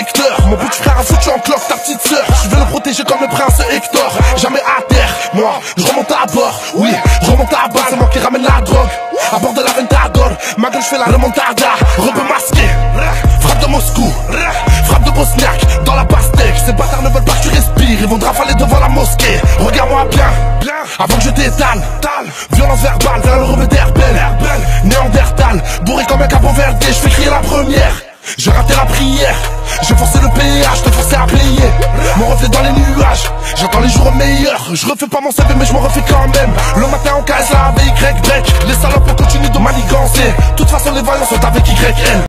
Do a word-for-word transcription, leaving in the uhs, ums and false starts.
secteur. Mon petit frère a foutu en cloque ta petite sœur. Je vais le protéger comme le prince Hector. Jamais à terre, moi je remonte à bord. Oui, je remonte à bas, c'est moi qui ramène la drogue. À bord de la Ventador, ma gueule je fais la remontada. Rebeu masqué, frappe de Moscou, frappe de Bosniaque, dans la pastèque. Ces bâtards ne veulent pas que tu respires, ils vont te rafaler devant la mosquée. Regarde-moi bien, avant que je t'étale. Violence verbale, vers le rebeu d'Herbel. Néandertal, bourré comme un capon verdé, je fais crier la première. J'ai raté la prière, j'ai forcé le péage, t'ai forcé à payer. Mon reflet dans les nuages, j'attends les jours meilleurs. Je refais pas mon C V mais je m'en refais quand même. Le matin en K S A avec Y, les salopes continuent de manigancer. De toute façon les voyants sont avec Y L.